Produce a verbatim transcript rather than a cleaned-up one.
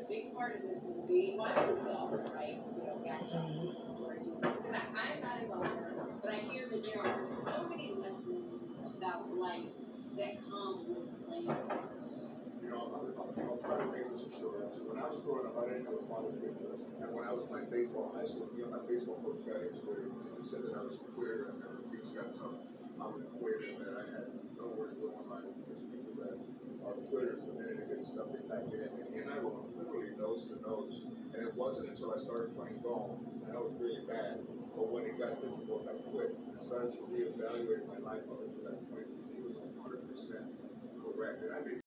big part of this movie. One was golf, right? You know, backdrop to the story. Because I, I'm not a golfer, but I hear that there are so many lessons about life that come with playing golf. You know, I'll, I'll, I'll try to make this short. So when I was growing up, I didn't have a father figure. And when I was playing baseball in high school, me and my baseball coach got into it. He said that I was a quitter, and when things got tough, I was a quitter, and that I had nowhere to go in life. Because people that are quitters, the minute it gets tough, they pack it in. And he and I were literally nose to nose. And it wasn't until I started playing golf, and I was really bad. But when it got difficult, I quit. I started to reevaluate my life up until that point. He was one hundred percent correct. And I mean,